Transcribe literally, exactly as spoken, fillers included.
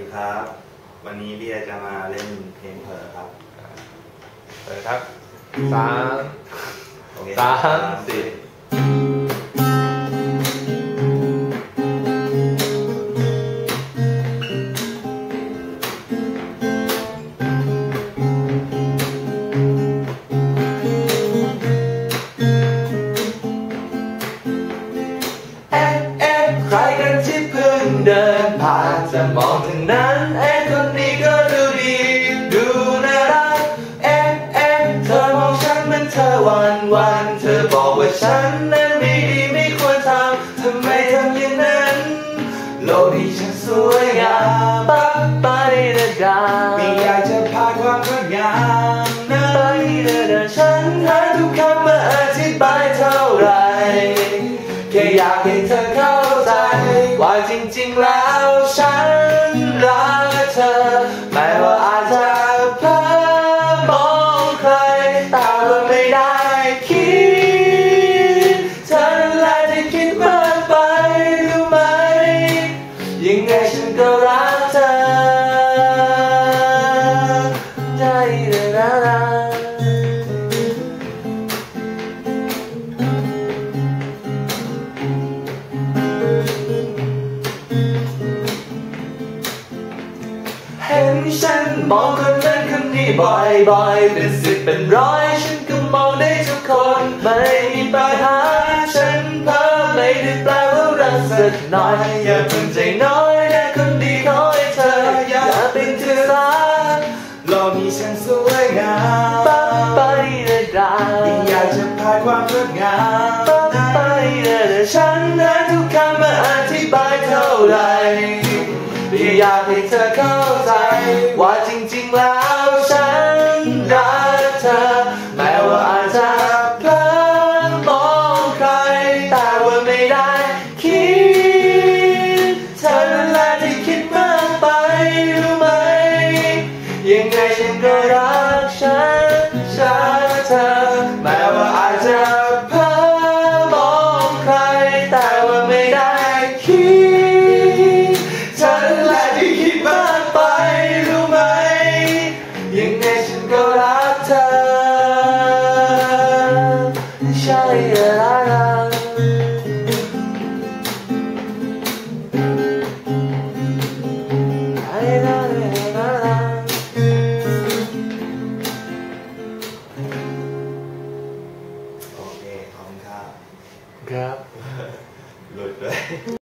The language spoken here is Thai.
ดีครับวันนี้เบียร์จะมาเล่นเพลงเผลอครับเผลอครับสามโอเคสามสี่ใครกันที่เพิ่งเดินผ่านจะมองทางนั้นเอ๊ะคนนี้ก็ดูดีดูน่ารักเอ๊ะเอ๊ะเธอมองฉันเหมือนเธอวันวันเธอบอกว่าฉันนั้นไม่ดีไม่ควรทำทำไมทำอย่างนั้นโลกนี้ฉันสวยงามปั๊บไปเดินดาไม่อยากจะพาความงดงามนั้นไปเดินดาฉันหาทุกคำมาอธิบายเท่าไรแค่อยากให้เธอเข้าใจว่าจริงๆแล้วฉันรักเธอแม้ว่าอาจจะเพ้อมองใครแต่ว่าไม่ได้คิดเธอนั่นแหละที่คิดมากไปรู้ไหมยังไงฉันก็รักเธอได้เลยนะเห็นฉันมองคนนั้นคนนี้บ่อยๆเป็นสิบเป็นร้อยฉันก็มองได้ทุกคนไม่มีปัญหาฉันเพ้อไม่ได้แปลว่ารักสักหน่อยอย่าเพิ่งใจน้อยนะคนดีขอให้เธออย่าเป็นเธอสาโลกนี้ฉันสวยงามปั๊บไปเดินดาอยากจะพาความงดงามปั๊บไปเดินฉันหาทุกคำมาอธิบายเท่าไรอยากให้เธอเข้าใจว่าจริงๆแล้ว